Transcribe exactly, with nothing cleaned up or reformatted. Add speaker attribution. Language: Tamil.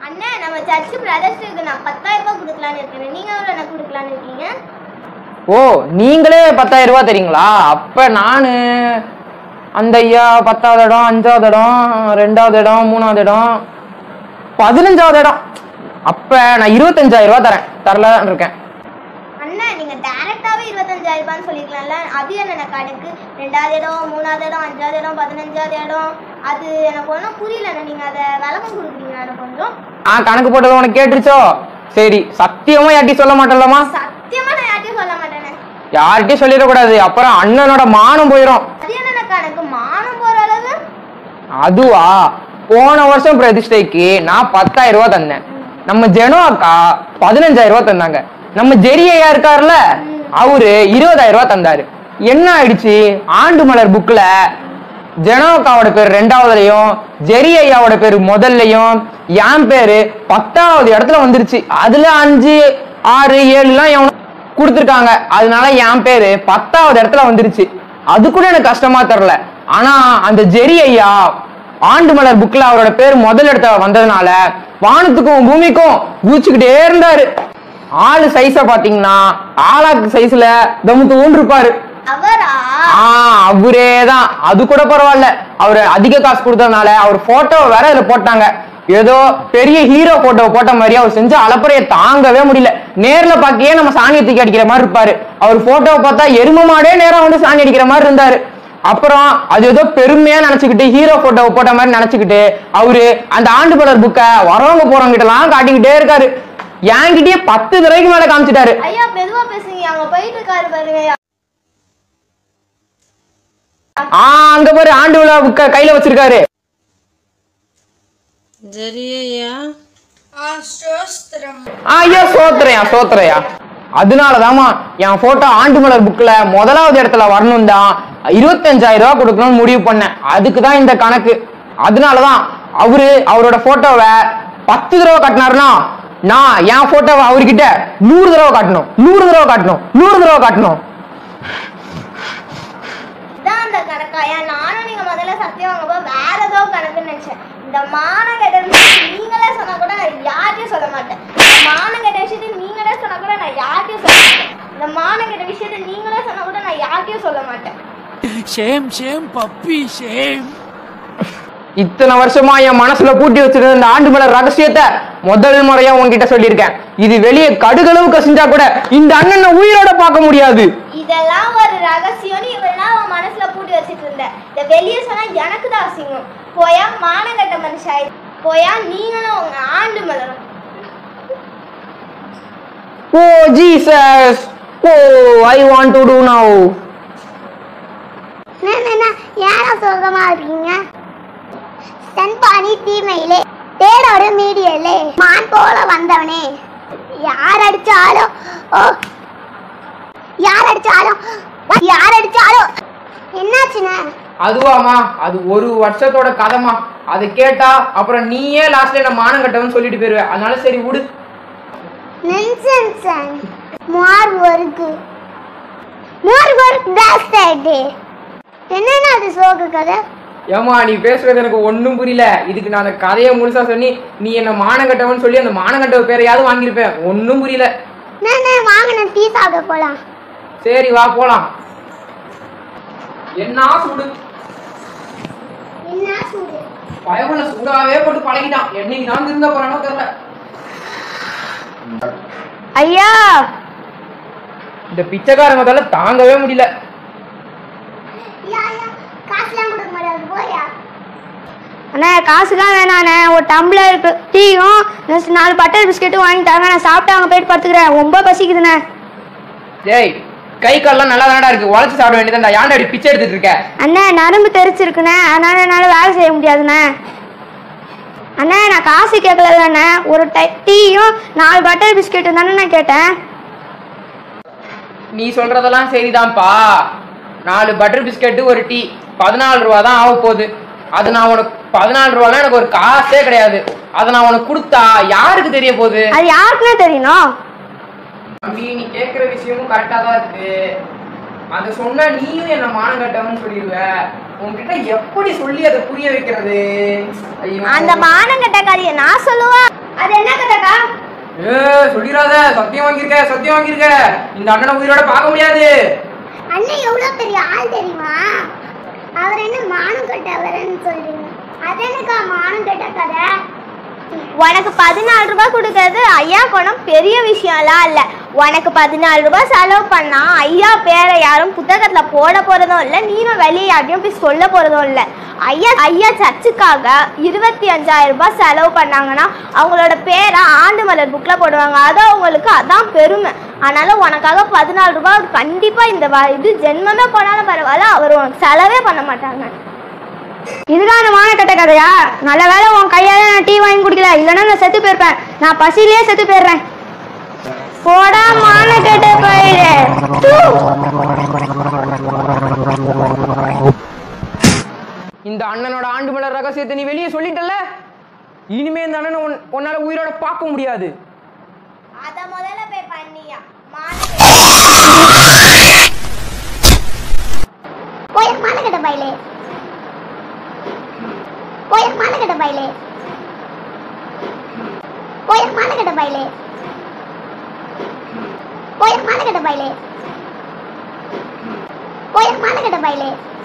Speaker 1: அண்ணா நம்ம சர்ச் பிரதர்ஸ்க்கு நான் பத்தாயிரம் ரூபாய் கொடுக்கலான்னு இருக்கேன். நீங்க எவ்வளவு என்ன கொடுக்கலான்னு இருக்கீங்க?
Speaker 2: ஓ நீங்களே பத்தாயிரம் ரூபாய் தரீங்களா? அப்ப நானு அந்த ஐயா பத்தாவது இடம், அஞ்சாவது இடம், ரெண்டாவது இடம், மூணாவது இடம், பதினஞ்சாவது இடம். அப்ப நான் இருபத்தஞ்சாயிரம் ரூபாய் தரேன். தரலான்னு இருக்கேன்.
Speaker 1: அண்ணா நீங்க டைரக்டாவே இருபத்தஞ்சாயிரம் ரூபான்னு சொல்லிக்கலாம்ல. அது என்ன கணக்கு? ரெண்டாவது இடம், மூணாவது இடம், அஞ்சாவது இடம், பதினஞ்சாவது இடம், அது எனக்கு ஒன்றும் புரியலண்ணா. நீங்க அதை விளக்கம் கொடுக்குறீங்களா எனக்கு கொஞ்சம்?
Speaker 2: ஆ கணக்கு போட்டது உனக்கு கேட்டுருச்சோ? சரி சத்தியமா யார்ட்டையும் சொல்ல மாட்டேன்லமா?
Speaker 1: சத்தியமா நான் யார்ட்டையும் சொல்ல மாட்டேனே.
Speaker 2: யார்கிட்டயும் சொல்லிடக்கூடாது, அப்புறம் அண்ணனோட மானம் போயிடும்.
Speaker 1: அது என்ன கணக்கு? மானம் போற அளவு?
Speaker 2: அதுவா, போன வருஷம் பிரதிஷ்டைக்கு நான் பத்தாயிரம் ரூபாய் தந்தேன். நம்ம ஜெனோ அக்கா பதினஞ்சாயிரம் ரூபாய் தந்தாங்க. நம்ம ஜெரியா இருக்காருல்ல, அவரு இருபதாயிரம் ரூபாய் தந்தாரு. என்ன ஆயிடுச்சு, ஆண்டு மலர் புக்ல ஜெனோ அக்காவோட பேர் ரெண்டாவதுலயும் ஜெரி ஐயாவோட பேரு முதல்லையும் என் பேரு பத்தாவது இடத்துல வந்துருச்சு. அதுல அஞ்சு ஆறு ஏழு எல்லாம் எவனோ கொடுத்துருக்காங்க. அதனால என் பேரு பத்தாவது இடத்துல வந்துருச்சு. அது கூட எனக்கு கஷ்டமா தெரியல. ஆனா அந்த ஜெரி ஐயா ஆண்டு மலர் புக்ல அவரோட பேர் முதல் இடத்துல வந்ததுனால வானத்துக்கும் பூமிக்கும் ஊச்சுக்கிட்டே இருந்தாரு. ஆளு சைஸ பாத்தீங்கன்னா ஆளாக்கு சைஸ்ல தமுத்து ஊன்று இருப்பாரு.
Speaker 1: அவரா?
Speaker 2: ஆஹ் அவரேதான். அது கூட பரவாயில்ல, அவரு அதிக காசு கொடுத்ததுனால அவர் போட்டோ வேற இதுல போட்டாங்க. ஏதோ பெரிய ஹீரோ போட்டோ போட்ட மாதிரி அவர் செஞ்ச அலப்பறையை தாங்கவே முடியல. நேர்ல பாக்கியே நம்ம சாணி தூக்கி அடிக்கிற மாதிரி இருப்பாரு. அவர் போட்டோவை பார்த்தா எரும மாடே நேரம் வந்து சாணி அடிக்கிற மாதிரி இருந்தாரு. அப்புறம் அது ஏதோ பெருமையா நினைச்சுக்கிட்டு ஹீரோ போட்டோவை போட்ட மாதிரி நினைச்சுக்கிட்டு அவரு அந்த ஆண்டு மலர் புக்க வரவங்க போறவங்க கிட்ட எல்லாம் காட்டிக்கிட்டே இருக்காரு. என்கிட்டயே பத்து தடவைக்கு மேல காமிச்சிட்டாரு.
Speaker 1: ஐயா மெதுவா பேசுங்க, அங்க போயிட்டு இருக்காரு பாருங்க.
Speaker 2: ஆஹ் அங்க பாரு, ஆண்டு விழா புக்க கையில வச்சிருக்காரு. ஐயா சோத்துறையா சோத்துறையா அதனாலதாமா என் போட்டோ ஆண்டு மலர் புக்ல முதலாவது இடத்துல வரணும் தான் இருபத்தஞ்சாயிரம் ரூபாய் கொடுக்கணும்னு முடிவு பண்ணேன். அதுக்குதான் இந்த கணக்கு. அதனாலதான் அவரு அவரோட போட்டோவை பத்து தடவை காட்டினாருன்னா நான் என் போட்டோவை அவர்கிட்ட நூறு தடவை காட்டணும் நூறு தடவை காட்டணும் நூறு தடவை காட்டணும்.
Speaker 1: அந்த கணக்காயா? நானும் நீங்க முதல்ல சத்தியம் வாங்க போய் வேற ஏதோ கணக்குன்னு நினைச்சேன். இந்த மானம் கெட்ட நீங்களே சொன்னா கூட நான் யார்ட்டையும் சொல்ல மாட்டேன். இந்த மானம் கெட்ட விஷயத்தை நீங்களே சொன்னா கூட நான் யார்ட்டையும் சொல்ல மாட்டேன். இந்த மானம் கெட்ட விஷயத்தை நீங்களே சொன்னா கூட நான் யார்ட்டையும் சொல்ல மாட்டேன்.
Speaker 3: Shame shame puppy shame.
Speaker 2: இத்தனை வருஷமா என் மனசுல பூட்டி வச்சிருந்த இந்த ஆண்டு மலர் ரகசியத்தை முதல் முறையா உங்ககிட்ட சொல்லியிருக்கேன். இது வெளியே கடுகளவு கசிஞ்சா கூட இந்த அண்ணனை உயிரோட பார்க்க முடியாது.
Speaker 1: இதெல்லாம் ஒரு ரகசியம்னு இவெல்லாம் அவன் மனசுல பூட்டி வச்சிட்டு இருந்த. இந்த வெளியே சொன்னா எனக்கு தான் அசிங்கம். போயா மானம் கட்ட மனுஷாய், போயா நீங்களும் உங்க ஆண்டு மலரும்.
Speaker 2: Oh Jesus, oh I want to do now.
Speaker 1: யாரா சோகமா இருக்கீங்க? சன்பானி தீமையிலே தேடோடு மீடியலே மான் போல வந்தவனே, யார் அடிச்சாலும் ஓ யார் அடிச்சாலும் யார் அடிச்சாலும் என்னாச்சுன்னா?
Speaker 2: அதுவாமா, அது ஒரு வருஷத்தோட கதைமா. அதை கேட்டா அப்புறம் நீயே லாஸ்ட்ல என்ன மானம் கட்டவன்னு சொல்லிட்டு போயிருவ. அதனால சரி விடு.
Speaker 1: நன்சென்ஸ். மார் வர்க் மார் வர்க் பேஸ்ட். என்னன்னா அது சோக கதை?
Speaker 2: ஏமா நீ பேசுறது எனக்கு ஒன்னும் புரியல. இதுக்கு நான் கதையை முழுசா சொல்லி நீ என்ன மானங்கட்டவன்னு சொல்லி அந்த மானங்கட்டவ பேரையாவது வாங்கியிருப்பேன். ஒன்னும் புரியல.
Speaker 1: வாங்கின டீ சாப்பிட போலாம்.
Speaker 2: சரி வா போலாம். என்ன சூடு
Speaker 1: என்ன சூடு?
Speaker 2: பயவுல சூடாவே போட்டு பழகிட்டான். என்னைக்கு நான் இருந்த போறானோ தெரியல.
Speaker 1: ஐயா
Speaker 2: இந்த பிச்சைக்காரங்க தாங்கவே முடியல.
Speaker 1: அண்ணா காசுலாம் வேணாண்ணே, ஒரு டம்ளர் டீயும் நாலு பட்டர் பிஸ்கெட்டும் வாங்கிட்டாங்க. நான் சாப்பிட்டு அங்கே போயிட்டு பார்த்துக்கிறேன். ரொம்ப பசிக்குதுண்ணே.
Speaker 2: டேய் கை கால்லாம் நல்லா தானடா இருக்கு, உழைச்சி சாப்பிட வேண்டியதான்டா. ஏன்டா இப்படி பிச்சை எடுத்துட்டு இருக்க?
Speaker 1: அண்ணா நரம்பு தெரிச்சிருக்குண்ணே, அதனால என்னால் வேலை செய்ய முடியாதுண்ணே. அண்ணா நான் காசு கேட்கல தானே, ஒரு டீயும் நாலு பட்டர் பிஸ்கெட்டும் தானே நான் கேட்டேன்.
Speaker 2: நீ சொல்றதெல்லாம் சரிதான்ப்பா. நாலு பட்டர் பிஸ்கெட்டு ஒரு டீ பதினாலு ரூபா தான் ஆக போகுது. அது நான் உனக்கு பதினாலு ரூபாலாம் எனக்கு ஒரு காசே கிடையாது. அதை நான் உனக்கு கொடுத்தா யாருக்கு தெரிய போகுது?
Speaker 1: அது யாருக்குமே தெரியணும்.
Speaker 2: தம்பி நீ கேட்குற விஷயமும் கரெக்டாக தான் இருக்கு. அதை சொன்னா நீயும் என்ன மானம் கட்டவன்னு சொல்லிடுவ. உன்கிட்ட எப்படி சொல்லி அதை புரிய வைக்கிறது?
Speaker 1: அந்த மானம் கட்ட கதையை நான் சொல்லுவேன். அது என்ன கதைக்கா?
Speaker 2: ஏ சொல்லிராத, சத்தியம் வாங்கியிருக்க சத்தியம் வாங்கியிருக்க. இந்த அண்ணனை உயிரோட பார்க்க முடியாது.
Speaker 1: அண்ணன் எவ்வளவு பெரிய ஆள் தெரியுமா? அவர் என்ன மானம் கட்டவர்னு சொல்றீங்க? அது என்னக்கா மானம் கட்ட கதை? உனக்கு பதினாலு ரூபாய் கொடுக்கறது ஐயா குணம் பெரிய விஷயம்லாம் இல்லை. உனக்கு பதினாலு ரூபாய் செலவு பண்ணா ஐயா பேரை யாரும் புத்தகத்துல போட போறதும் இல்லை, நீனும் வெளியே யாரையும் போய் சொல்ல போறதும் இல்லை. ஐயா ஐயா சர்ச்சுக்காக இருபத்தி அஞ்சாயிரம் ரூபாய் செலவு பண்ணாங்கன்னா அவங்களோட பேரை ஆண்டு மலர் புக்ல போடுவாங்க. அது அவங்களுக்கு அதான் பெருமை. அதனால உனக்காக பதினாலு ரூபாய் கண்டிப்பா இந்த இது ஜென்மமே போனாலும் பரவாயில்ல, அவர் உனக்கு செலவே பண்ண மாட்டாங்க.
Speaker 4: இதுதான் அந்த மான கட்ட கதையா? நல்ல வேலை உன் கையால நான் டீ வாங்கி குடிக்கல, இல்லைன்னா நான் செத்து போயிருப்பேன். நான் பசியிலேயே செத்து போயிடுறேன். போடா மான கட்ட போயிடு.
Speaker 2: இந்த அண்ணனோட ஆண்டு மலர் ரகசியத்தை நீ வெளியே சொல்லிட்டல, இனிமே இந்த அண்ணனை உன்னால உயிரோட பார்க்க முடியாது.
Speaker 1: அத முதல்ல போய் பண்ணியா போய் மான கட்ட பைலே போய் மான கட்ட பைலே போய் மான கட்ட பைலே போய் மான கட்ட பைலே போய் மான கட்ட பைலே